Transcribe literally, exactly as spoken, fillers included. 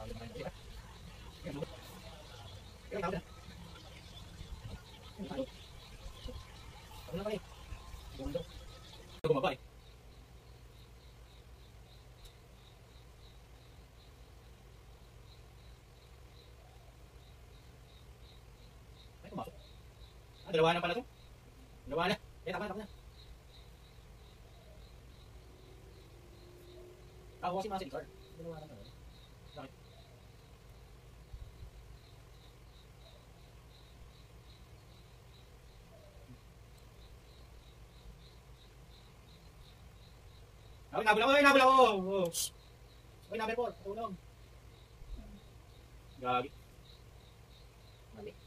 Bumaba eh. Ay, pumasok. Ah, dalawa na pala to. Dalawa na. Eh, tama na, tama na. Ako kasi mga silikar. Dalawa na pala. Bakit? Ay, nabula ko, ay, nabula ko. Oh. Ay, number four. Tulong. Gagi. Mali.